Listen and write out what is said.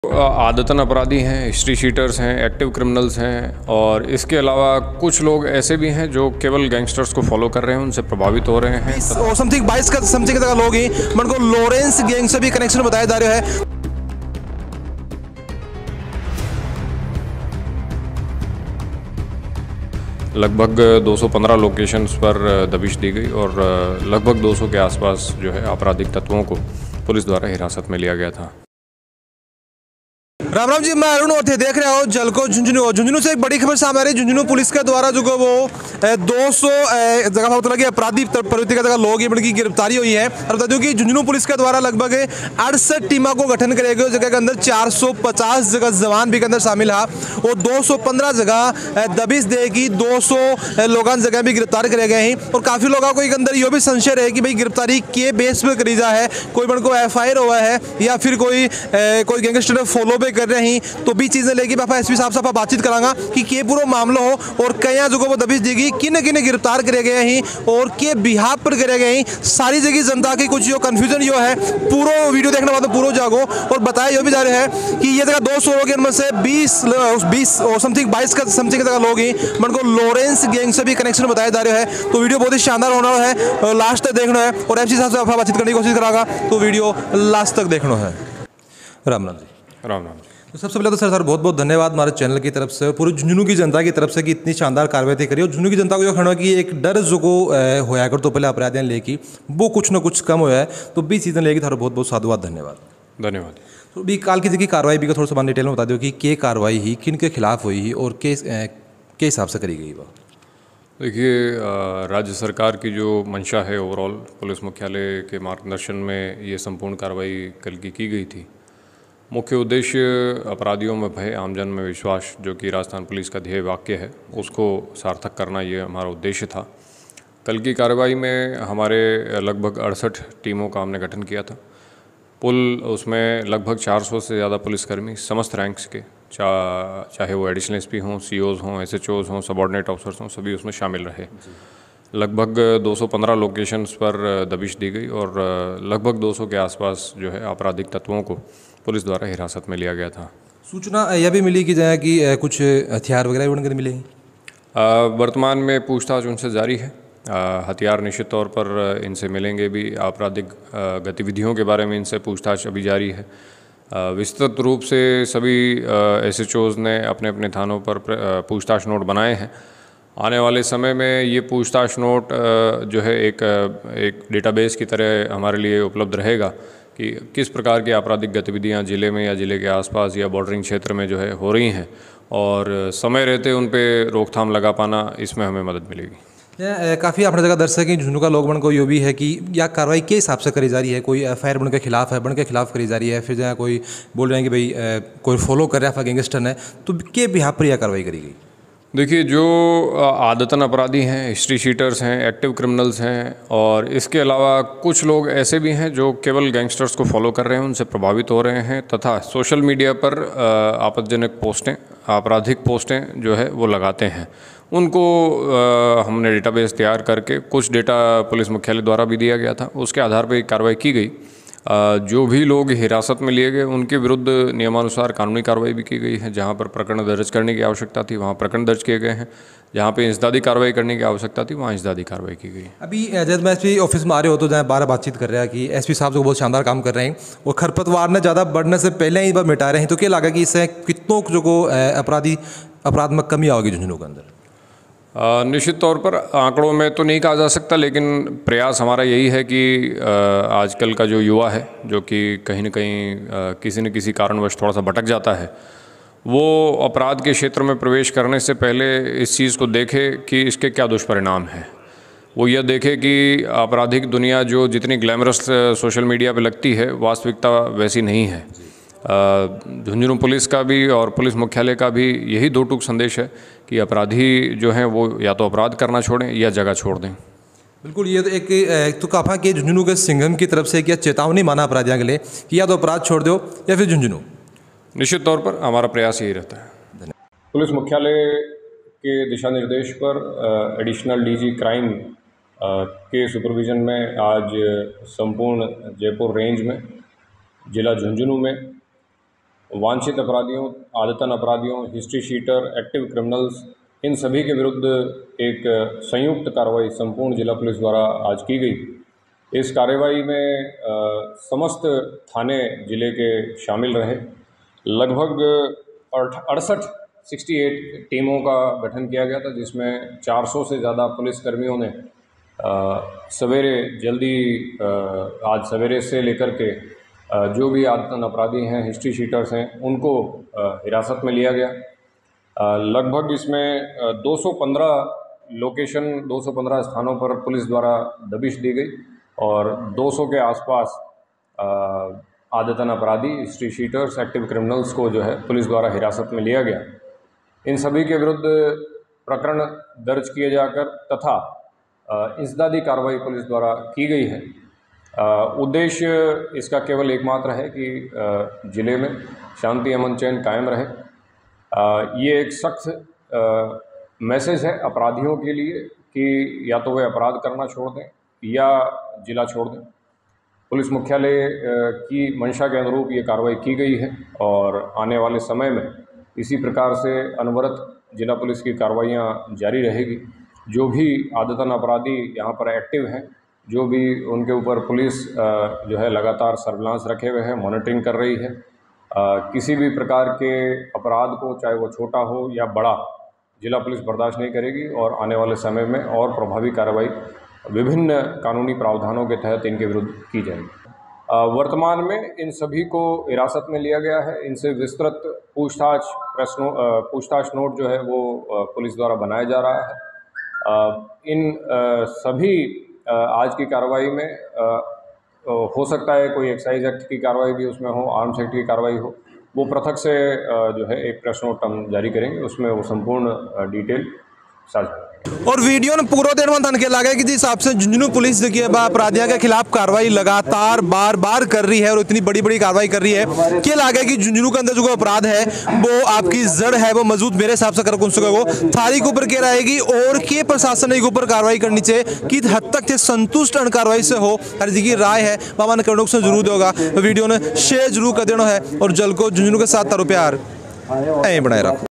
आदतन अपराधी हैं, हिस्ट्री शीटर्स हैं, एक्टिव क्रिमिनल्स हैं और इसके अलावा कुछ लोग ऐसे भी हैं जो केवल गैंगस्टर्स को फॉलो कर रहे हैं, उनसे प्रभावित हो रहे हैं। समथिंग 22 का समथिंग तक लोग ही मन को लॉरेंस गैंग से भी कनेक्शन बताया जा रहा है। लगभग 215 लोकेशंस पर दबिश दी गई और लगभग 200 के आसपास जो है आपराधिक तत्वों को पुलिस द्वारा हिरासत में लिया गया था। राम राम जी, मैं अरुण और थे देख रहे हो जलको झुंझुनू से एक बड़ी खबर सामने आ रही है। झुंझुनू पुलिस के द्वारा जो वो 200 जगह पता लगी अपराधी प्रवृत्ति का लोग की गिरफ्तारी हुई है। और बता दूं कि झुंझुनू पुलिस के द्वारा लगभग 68 टीमों को गठन करे गए। जगह के अंदर 450 जगह जवान भी के अंदर शामिल है और 215 जगह दबिश देगी, 200 लोग जगह भी गिरफ्तार करे गए हैं। और काफ़ी लोगों को अंदर ये भी संशय है कि भाई गिरफ्तारी के बेस पर करी जा है, कोई बन को FIR हुआ है या फिर कोई गैंगस्टर फॉलो पे कर रहे हैं। तो भी चीजें लेके पापा SP साहब से बातचीत करांगा कि के पूरा मामला हो और कई जगहों पर दबिश देगी, किन किन गिरफ्तार करे गए हैं और के बिहार पर करे गए हैं। सारी जगह जनता की कुछ जो कंफ्यूजन जो है पूरा वीडियो देखने बाद पूरा जागो। और बताया ये भी जा रहा है कि ये जगह 200 लोग इनमें से 20 और समथिंग 22 का समथिंग जगह लोग ही मन को लॉरेंस गैंग से भी कनेक्शन बताया जा रहा है। तो वीडियो बहुत ही शानदार होना है, लास्ट तक देखना है और SP साहब से बातचीत करने की कोशिश करांगा। तो वीडियो लास्ट तक देखना है। राम राम जी। राम राम। तो सबसे पहले तो सर बहुत बहुत धन्यवाद हमारे चैनल की तरफ से, पूरी झुंझुनू की जनता की तरफ से कि इतनी शानदार कार्रवाई करी। और झुंझुनू की जनता को जो खड़ा कि एक डर जो को होया कर तो पहले अपराधियों लेके वो कुछ ना कुछ कम होया है। तो 20 सीजन लेके थारा बहुत बहुत साधुवाद धन्यवाद। धन्यवाद। तो भी काल की कार्रवाई भी का थोड़ा सा डिटेल में बता दो कि के कार्रवाई ही किन के खिलाफ हुई ही और के हिसाब से करी गई। वह देखिए, राज्य सरकार की जो मंशा है ओवरऑल पुलिस मुख्यालय के मार्गदर्शन में ये संपूर्ण कार्रवाई कल की गई थी। मुख्य उद्देश्य अपराधियों में भय, आमजन में विश्वास, जो कि राजस्थान पुलिस का ध्येय वाक्य है, उसको सार्थक करना ये हमारा उद्देश्य था। कल की कार्रवाई में हमारे लगभग 68 टीमों का हमने गठन किया था। उसमें लगभग 400 से ज़्यादा पुलिसकर्मी समस्त रैंक्स के, चाहे वो एडिशनल SP हों, COs हों, SHOs हों, सबॉर्डिनेट ऑफिसर्स हों, सभी उसमें शामिल रहे। लगभग 215 लोकेशंस पर दबिश दी गई और लगभग 200 के आसपास जो है आपराधिक तत्वों को पुलिस द्वारा हिरासत में लिया गया था। सूचना यह भी मिली कि जाए कि कुछ हथियार वगैरह भी उनके मिले। वर्तमान में पूछताछ उनसे जारी है। हथियार निश्चित तौर पर इनसे मिलेंगे भी। आपराधिक गतिविधियों के बारे में इनसे पूछताछ अभी जारी है। विस्तृत रूप से सभी SHOs ने अपने अपने थानों पर पूछताछ नोट बनाए हैं। आने वाले समय में ये पूछताछ नोट जो है एक डेटाबेस की तरह हमारे लिए उपलब्ध रहेगा कि किस प्रकार की आपराधिक गतिविधियां ज़िले में या ज़िले के आसपास या बॉर्डरिंग क्षेत्र में जो है हो रही हैं और समय रहते उन पे रोकथाम लगा पाना, इसमें हमें मदद मिलेगी। काफ़ी अपने जगह दर्शक हैं झुंझुनू का लोग बन को ये भी है कि या कार्रवाई के हिसाब से करी जा रही है। कोई FIR बन के खिलाफ है, बन के खिलाफ करी जा रही है, फिर जहाँ कोई बोल रहे हैं कि भाई कोई फॉलो कर रहा है गैंगस्टर है, तो के बिहार पर यह कार्रवाई करी गई। देखिए, जो आदतन अपराधी हैं, हिस्ट्री शीटर्स हैं, एक्टिव क्रिमिनल्स हैं और इसके अलावा कुछ लोग ऐसे भी हैं जो केवल गैंगस्टर्स को फॉलो कर रहे हैं, उनसे प्रभावित हो रहे हैं तथा सोशल मीडिया पर आपत्तिजनक पोस्टें, आपराधिक पोस्टें जो है वो लगाते हैं। उनको हमने डेटाबेस तैयार करके कुछ डेटा पुलिस मुख्यालय द्वारा भी दिया गया था, उसके आधार पर कार्रवाई की गई। जो भी लोग हिरासत में लिए गए उनके विरुद्ध नियमानुसार कानूनी कार्रवाई भी की गई है। जहां पर प्रकरण दर्ज करने की आवश्यकता थी वहां प्रकरण दर्ज किए गए हैं, जहां पे इंसदादी कार्रवाई करने की आवश्यकता थी वहां इंसदादी कार्रवाई की गई। अभी जब मैं SP ऑफिस में आ रहे हो तो जहाँ 12 बातचीत कर रहा है कि SP साहब जो बहुत शानदार काम कर रहे हैं और खरपतवार ने ज़्यादा बढ़ने से पहले ही मिटा रहे हैं। तो क्या लगा कि इससे कितनों जो को अपराध में कमी आओगी झुंझुनू के अंदर? निश्चित तौर पर आंकड़ों में तो नहीं कहा जा सकता, लेकिन प्रयास हमारा यही है कि आजकल का जो युवा है, जो कि कहीं न कहीं किसी न किसी कारणवश थोड़ा सा भटक जाता है, वो अपराध के क्षेत्र में प्रवेश करने से पहले इस चीज़ को देखे कि इसके क्या दुष्परिणाम हैं। वो यह देखे कि आपराधिक दुनिया जो जितनी ग्लैमरस सोशल मीडिया पे लगती है, वास्तविकता वैसी नहीं है। झुंझुनू पुलिस का भी और पुलिस मुख्यालय का भी यही दो टूक संदेश है कि अपराधी जो हैं वो या तो अपराध करना छोड़ें या जगह छोड़ दें। बिल्कुल, ये तो एक तो काफा के झुंझुनू के सिंघम की तरफ से क्या चेतावनी माना अपराधियों के लिए कि या तो अपराध छोड़ दो या फिर झुंझुनू। निश्चित तौर पर हमारा प्रयास यही रहता है। पुलिस मुख्यालय के दिशा निर्देश पर एडिशनल DG क्राइम के सुपरविजन में आज संपूर्ण जयपुर रेंज में, जिला झुंझुनू में वांछित अपराधियों, आदतन अपराधियों, हिस्ट्री शीटर, एक्टिव क्रिमिनल्स, इन सभी के विरुद्ध एक संयुक्त कार्रवाई संपूर्ण जिला पुलिस द्वारा आज की गई। इस कार्रवाई में समस्त थाने जिले के शामिल रहे। लगभग 68 टीमों का गठन किया गया था, जिसमें 400 से ज़्यादा पुलिसकर्मियों ने आज सवेरे से लेकर के जो भी आदतन अपराधी हैं, हिस्ट्री शीटर्स हैं, उनको हिरासत में लिया गया। लगभग इसमें 215 स्थानों पर पुलिस द्वारा दबिश दी गई और 200 के आसपास आदतन अपराधी, हिस्ट्री शीटर्स, एक्टिव क्रिमिनल्स को जो है पुलिस द्वारा हिरासत में लिया गया। इन सभी के विरुद्ध प्रकरण दर्ज किए जाकर तथा इंसदादी कार्रवाई पुलिस द्वारा की गई है। उद्देश्य इसका केवल एकमात्र है कि ज़िले में शांति अमन चैन कायम रहे। ये एक सख्त मैसेज है अपराधियों के लिए कि या तो वे अपराध करना छोड़ दें या ज़िला छोड़ दें। पुलिस मुख्यालय की मंशा के अनुरूप ये कार्रवाई की गई है और आने वाले समय में इसी प्रकार से अनवरत जिला पुलिस की कार्रवाइयाँ जारी रहेगी। जो भी आदतन अपराधी यहाँ पर एक्टिव हैं, जो भी उनके ऊपर पुलिस जो है लगातार सर्विलांस रखे हुए है, मॉनिटरिंग कर रही है। किसी भी प्रकार के अपराध को, चाहे वो छोटा हो या बड़ा, जिला पुलिस बर्दाश्त नहीं करेगी और आने वाले समय में और प्रभावी कार्रवाई विभिन्न कानूनी प्रावधानों के तहत इनके विरुद्ध की जाएगी। वर्तमान में इन सभी को हिरासत में लिया गया है। इनसे विस्तृत पूछताछ नोट जो है वो पुलिस द्वारा बनाया जा रहा है। इन सभी आज की कार्रवाई में हो सकता है कोई एक्साइज एक्ट की कार्रवाई भी उसमें हो, आर्म्स एक्ट की कार्रवाई हो, वो पृथक से जो है एक प्रेस नोट हम जारी करेंगे, उसमें वो संपूर्ण डिटेल साझा। और वीडियो ने पूरा देर में के लगा कि जिस हिसाब से झुंझुनू पुलिस देखिए अपराधियों के खिलाफ कार्रवाई लगातार बार कर रही है और इतनी बड़ी कार्रवाई कर रही है, क्या लगा कि झुंझुनू के अंदर जो अपराध है वो आपकी जड़ है वो मजबूत मेरे हिसाब से कर वो थारी के ऊपर क्या रहेगी और के प्रशासन के ऊपर कार्रवाई करनी चाहिए, कि हद तक संतुष्ट कार्रवाई से हो। हर जी की राय है बाबा ने करने से जरूर होगा। वीडियो ने शेयर जरूर कर देना है और जल को झुंझुनू के साथ तारो प्यार ऐ बनाए रखो।